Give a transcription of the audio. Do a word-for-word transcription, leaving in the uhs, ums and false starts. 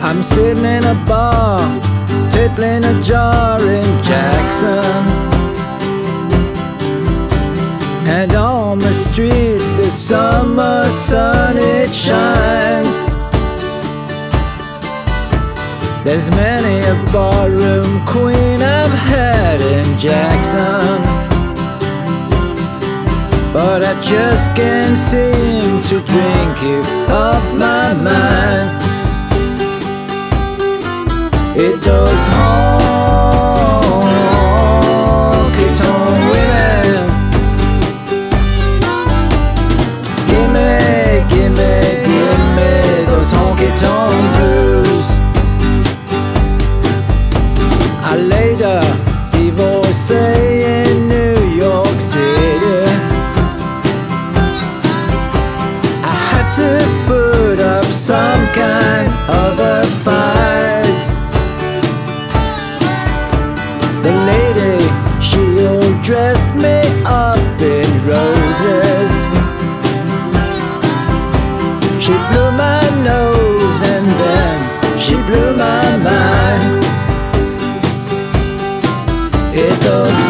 I'm sitting in a bar, tippling a jar in Jackson, and on the street the summer sun it shines. There's many a barroom queen I've had in Jackson, but I just can't seem to drink you off my mind. It does honky-tonk women. Gimme, gimme, gimme those honky-tonk blues. I laid a divorcee in New York City. I had to put up some kind of a fight. The lady, she all dressed me up in roses. She blew my nose and then she blew my mind. It goes